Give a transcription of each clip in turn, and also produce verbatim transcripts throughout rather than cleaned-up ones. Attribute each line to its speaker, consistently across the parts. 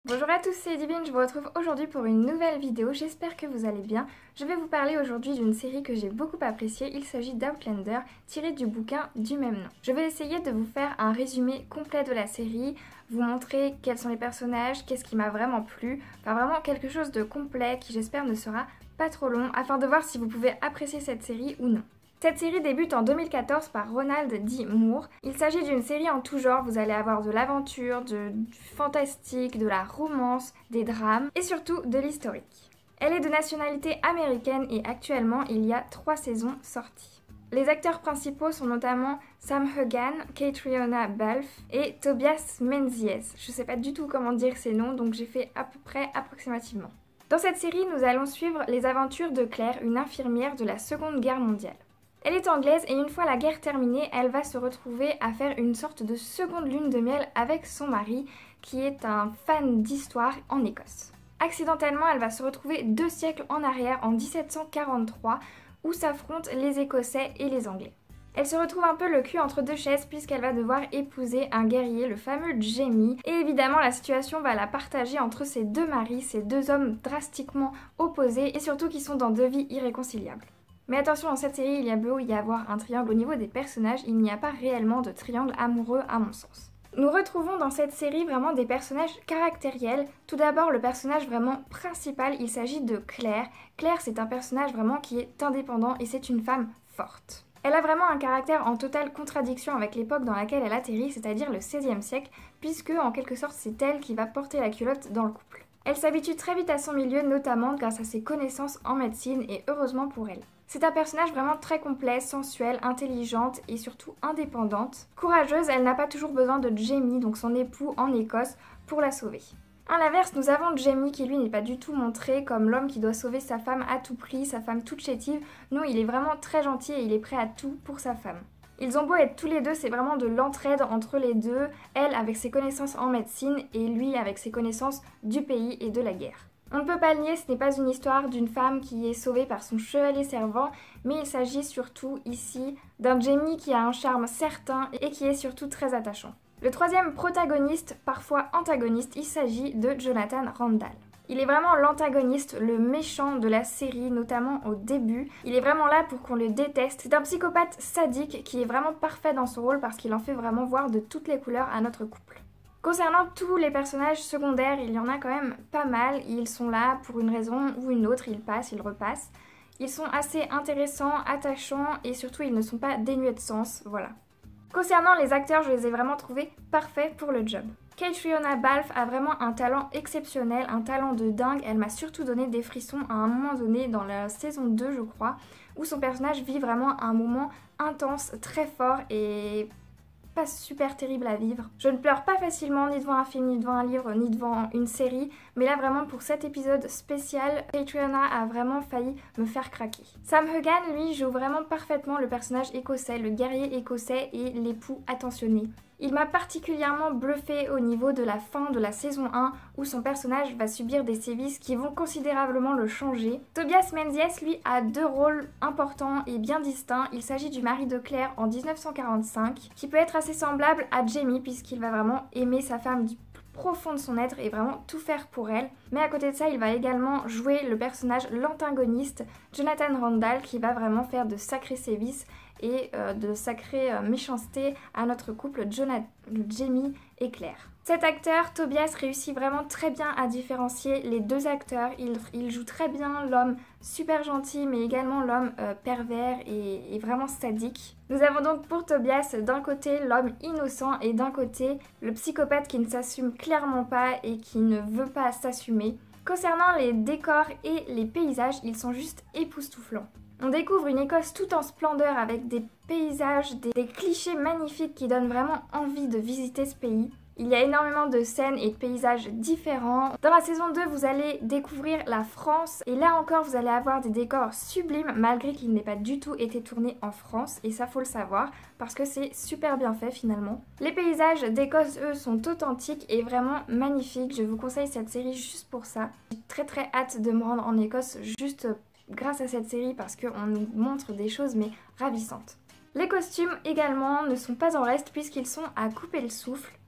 Speaker 1: Bonjour à tous, c'est Divine, je vous retrouve aujourd'hui pour une nouvelle vidéo, j'espère que vous allez bien. Je vais vous parler aujourd'hui d'une série que j'ai beaucoup appréciée, il s'agit d'Outlander, tiré du bouquin du même nom. Je vais essayer de vous faire un résumé complet de la série, vous montrer quels sont les personnages, qu'est-ce qui m'a vraiment plu, enfin vraiment quelque chose de complet qui j'espère ne sera pas trop long, afin de voir si vous pouvez apprécier cette série ou non. Cette série débute en deux mille quatorze par Ronald D. Moore. Il s'agit d'une série en tout genre, vous allez avoir de l'aventure, de, du fantastique, de la romance, des drames et surtout de l'historique. Elle est de nationalité américaine et actuellement il y a trois saisons sorties. Les acteurs principaux sont notamment Sam Heughan, Catriona Balfe et Tobias Menzies. Je ne sais pas du tout comment dire ces noms donc j'ai fait à peu près approximativement. Dans cette série, nous allons suivre les aventures de Claire, une infirmière de la Seconde Guerre mondiale. Elle est anglaise et une fois la guerre terminée, elle va se retrouver à faire une sorte de seconde lune de miel avec son mari, qui est un fan d'histoire en Écosse. Accidentellement, elle va se retrouver deux siècles en arrière, en mille sept cent quarante-trois, où s'affrontent les Écossais et les Anglais. Elle se retrouve un peu le cul entre deux chaises puisqu'elle va devoir épouser un guerrier, le fameux Jamie. Et évidemment, la situation va la partager entre ses deux maris, ces deux hommes drastiquement opposés et surtout qui sont dans deux vies irréconciliables. Mais attention, dans cette série, il y a beau y avoir un triangle au niveau des personnages, il n'y a pas réellement de triangle amoureux à mon sens. Nous retrouvons dans cette série vraiment des personnages caractériels. Tout d'abord, le personnage vraiment principal, il s'agit de Claire. Claire, c'est un personnage vraiment qui est indépendant et c'est une femme forte. Elle a vraiment un caractère en totale contradiction avec l'époque dans laquelle elle atterrit, c'est-à-dire le seizième siècle, puisque en quelque sorte c'est elle qui va porter la culotte dans le couple. Elle s'habitue très vite à son milieu, notamment grâce à ses connaissances en médecine et heureusement pour elle. C'est un personnage vraiment très complet, sensuel, intelligente et surtout indépendante. Courageuse, elle n'a pas toujours besoin de Jamie, donc son époux en Écosse, pour la sauver. À l'inverse, nous avons Jamie qui lui n'est pas du tout montré comme l'homme qui doit sauver sa femme à tout prix, sa femme toute chétive. Non, il est vraiment très gentil et il est prêt à tout pour sa femme. Ils ont beau être tous les deux, c'est vraiment de l'entraide entre les deux, elle avec ses connaissances en médecine et lui avec ses connaissances du pays et de la guerre. On ne peut pas le nier, ce n'est pas une histoire d'une femme qui est sauvée par son chevalier servant, mais il s'agit surtout ici d'un Jamie qui a un charme certain et qui est surtout très attachant. Le troisième protagoniste, parfois antagoniste, il s'agit de Jonathan Randall. Il est vraiment l'antagoniste, le méchant de la série, notamment au début. Il est vraiment là pour qu'on le déteste. C'est un psychopathe sadique qui est vraiment parfait dans son rôle parce qu'il en fait vraiment voir de toutes les couleurs à notre couple. Concernant tous les personnages secondaires, il y en a quand même pas mal. Ils sont là pour une raison ou une autre, ils passent, ils repassent. Ils sont assez intéressants, attachants et surtout ils ne sont pas dénués de sens, voilà. Concernant les acteurs, je les ai vraiment trouvés parfaits pour le job. Catriona Balfe a vraiment un talent exceptionnel, un talent de dingue. Elle m'a surtout donné des frissons à un moment donné dans la saison deux, je crois, où son personnage vit vraiment un moment intense, très fort et pas super terrible à vivre. Je ne pleure pas facilement ni devant un film, ni devant un livre, ni devant une série, mais là vraiment pour cet épisode spécial, Catriona a vraiment failli me faire craquer. Sam Heughan, lui, joue vraiment parfaitement le personnage écossais, le guerrier écossais et l'époux attentionné. Il m'a particulièrement bluffé au niveau de la fin de la saison un où son personnage va subir des sévices qui vont considérablement le changer. Tobias Menzies, lui, a deux rôles importants et bien distincts. Il s'agit du mari de Claire en mille neuf cent quarante-cinq, qui peut être assez semblable à Jamie puisqu'il va vraiment aimer sa femme du plus profond de son être et vraiment tout faire pour elle. Mais à côté de ça, il va également jouer le personnage, l'antagoniste, Jonathan Randall, qui va vraiment faire de sacrés sévices et euh, de sacrée euh, méchanceté à notre couple Jonathan, Jamie et Claire. Cet acteur, Tobias, réussit vraiment très bien à différencier les deux acteurs. Il, il joue très bien l'homme super gentil, mais également l'homme euh, pervers et, et vraiment sadique. Nous avons donc pour Tobias d'un côté l'homme innocent et d'un côté le psychopathe qui ne s'assume clairement pas et qui ne veut pas s'assumer. Concernant les décors et les paysages, ils sont juste époustouflants. On découvre une Écosse tout en splendeur avec des paysages, des, des clichés magnifiques qui donnent vraiment envie de visiter ce pays. Il y a énormément de scènes et de paysages différents. Dans la saison deux, vous allez découvrir la France et là encore, vous allez avoir des décors sublimes malgré qu'il n'ait pas du tout été tourné en France et ça faut le savoir parce que c'est super bien fait finalement. Les paysages d'Écosse, eux, sont authentiques et vraiment magnifiques. Je vous conseille cette série juste pour ça. J'ai très très hâte de me rendre en Écosse juste grâce à cette série parce qu'on nous montre des choses mais ravissantes. Les costumes également ne sont pas en reste puisqu'ils sont à couper le souffle.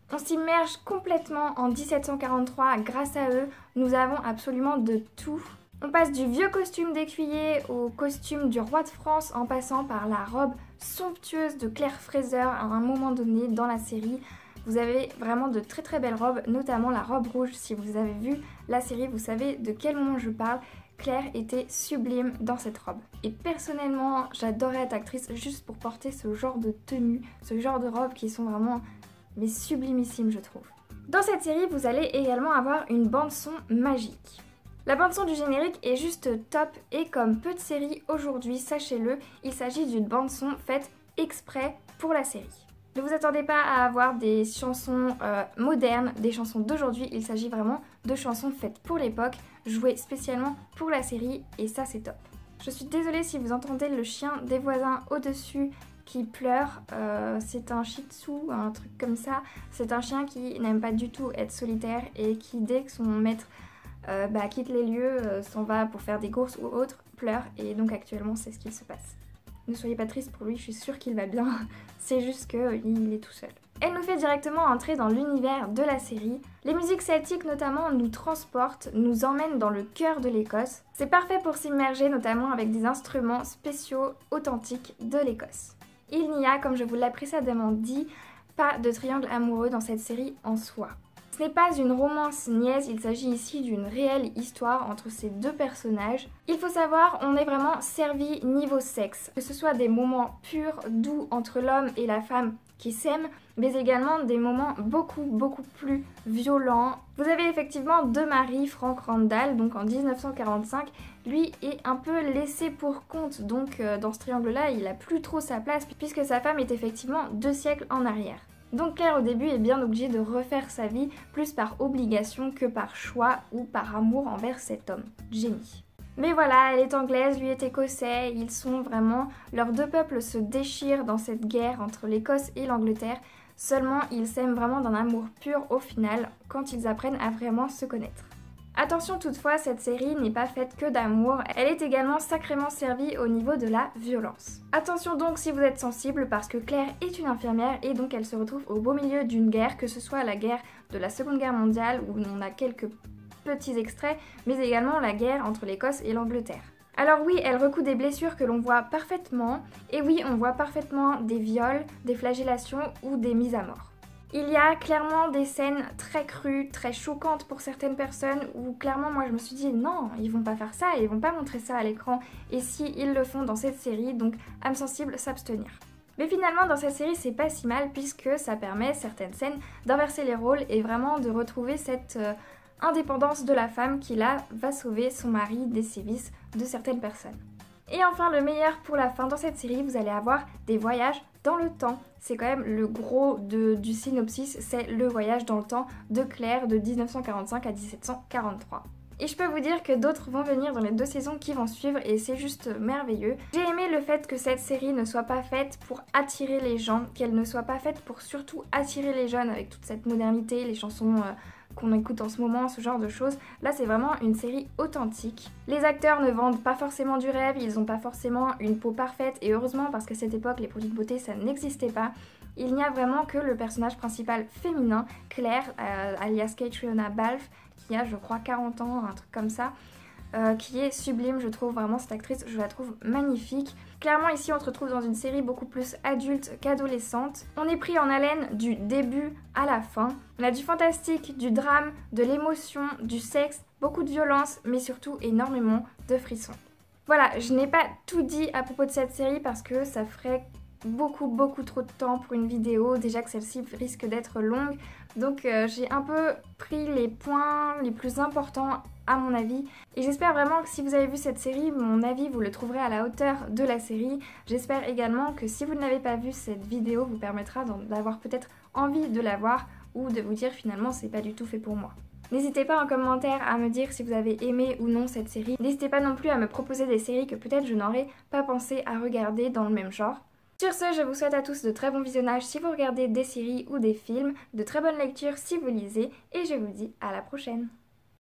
Speaker 1: On s'immerge complètement en mille sept cent quarante-trois grâce à eux, nous avons absolument de tout. On passe du vieux costume d'écuyer au costume du roi de France en passant par la robe somptueuse de Claire Fraser à un moment donné dans la série. Vous avez vraiment de très très belles robes, notamment la robe rouge. Si vous avez vu la série, vous savez de quel moment je parle. Claire était sublime dans cette robe. Et personnellement, j'adorais être actrice juste pour porter ce genre de tenue, ce genre de robes qui sont vraiment mais sublimissimes, je trouve. Dans cette série, vous allez également avoir une bande-son magique. La bande-son du générique est juste top et comme peu de séries aujourd'hui, sachez-le, il s'agit d'une bande-son faite exprès pour la série. Ne vous attendez pas à avoir des chansons euh, modernes, des chansons d'aujourd'hui, il s'agit vraiment de chansons faites pour l'époque, jouées spécialement pour la série et ça c'est top. Je suis désolée si vous entendez le chien des voisins au-dessus qui pleure, euh, c'est un shih tzu, un truc comme ça, c'est un chien qui n'aime pas du tout être solitaire et qui dès que son maître euh, bah, quitte les lieux, euh, s'en va pour faire des courses ou autre, pleure et donc actuellement c'est ce qu'il se passe. Ne soyez pas triste pour lui, je suis sûre qu'il va bien, c'est juste qu'il est tout seul. Elle nous fait directement entrer dans l'univers de la série. Les musiques celtiques notamment nous transportent, nous emmènent dans le cœur de l'Écosse. C'est parfait pour s'immerger notamment avec des instruments spéciaux authentiques de l'Écosse. Il n'y a, comme je vous l'ai précédemment dit, pas de triangle amoureux dans cette série en soi. Ce n'est pas une romance niaise, il s'agit ici d'une réelle histoire entre ces deux personnages. Il faut savoir, on est vraiment servi niveau sexe, que ce soit des moments purs, doux entre l'homme et la femme qui s'aiment, mais également des moments beaucoup beaucoup plus violents. Vous avez effectivement deux maris, Frank Randall, donc en mille neuf cent quarante-cinq, lui est un peu laissé pour compte, donc euh, dans ce triangle-là, il a plus trop sa place puisque sa femme est effectivement deux siècles en arrière. Donc Claire au début est bien obligée de refaire sa vie plus par obligation que par choix ou par amour envers cet homme, Jenny. Mais voilà, elle est anglaise, lui est écossais, ils sont vraiment... Leurs deux peuples se déchirent dans cette guerre entre l'Écosse et l'Angleterre, seulement ils s'aiment vraiment d'un amour pur au final quand ils apprennent à vraiment se connaître. Attention toutefois, cette série n'est pas faite que d'amour, elle est également sacrément servie au niveau de la violence. Attention donc si vous êtes sensible parce que Claire est une infirmière et donc elle se retrouve au beau milieu d'une guerre, que ce soit la guerre de la Seconde Guerre mondiale où on a quelques petits extraits, mais également la guerre entre l'Écosse et l'Angleterre. Alors oui, elle recoue des blessures que l'on voit parfaitement, et oui, on voit parfaitement des viols, des flagellations ou des mises à mort. Il y a clairement des scènes très crues, très choquantes pour certaines personnes où clairement moi je me suis dit non, ils vont pas faire ça, ils vont pas montrer ça à l'écran et si ils le font dans cette série, donc âme sensible s'abstenir. Mais finalement dans cette série c'est pas si mal puisque ça permet certaines scènes d'inverser les rôles et vraiment de retrouver cette euh, indépendance de la femme qui là va sauver son mari des sévices de certaines personnes. Et enfin le meilleur pour la fin, dans cette série vous allez avoir des voyages dans le temps. C'est quand même le gros de, du synopsis, c'est le voyage dans le temps de Claire de mille neuf cent quarante-cinq à mille sept cent quarante-trois. Et je peux vous dire que d'autres vont venir dans les deux saisons qui vont suivre et c'est juste merveilleux. J'ai aimé le fait que cette série ne soit pas faite pour attirer les gens, qu'elle ne soit pas faite pour surtout attirer les jeunes avec toute cette modernité, les chansons euh, qu'on écoute en ce moment, ce genre de choses. Là c'est vraiment une série authentique. Les acteurs ne vendent pas forcément du rêve, ils n'ont pas forcément une peau parfaite et heureusement parce qu'à cette époque les produits de beauté ça n'existait pas. Il n'y a vraiment que le personnage principal féminin, Claire, euh, alias Catriona Balfe, qui a je crois quarante ans, un truc comme ça, euh, qui est sublime, je trouve vraiment cette actrice, je la trouve magnifique. Clairement ici on se retrouve dans une série beaucoup plus adulte qu'adolescente. On est pris en haleine du début à la fin. On a du fantastique, du drame, de l'émotion, du sexe, beaucoup de violence, mais surtout énormément de frissons. Voilà, je n'ai pas tout dit à propos de cette série parce que ça ferait beaucoup beaucoup trop de temps pour une vidéo, déjà que celle-ci risque d'être longue, donc euh, j'ai un peu pris les points les plus importants à mon avis et j'espère vraiment que si vous avez vu cette série, mon avis vous le trouverez à la hauteur de la série. J'espère également que si vous ne l'avez pas vu, cette vidéo vous permettra d'avoir peut-être envie de la voir ou de vous dire finalement c'est pas du tout fait pour moi. N'hésitez pas en commentaire à me dire si vous avez aimé ou non cette série. N'hésitez pas non plus à me proposer des séries que peut-être je n'aurais pas pensé à regarder dans le même genre. Sur ce, je vous souhaite à tous de très bons visionnages si vous regardez des séries ou des films, de très bonnes lectures si vous lisez, et je vous dis à la prochaine.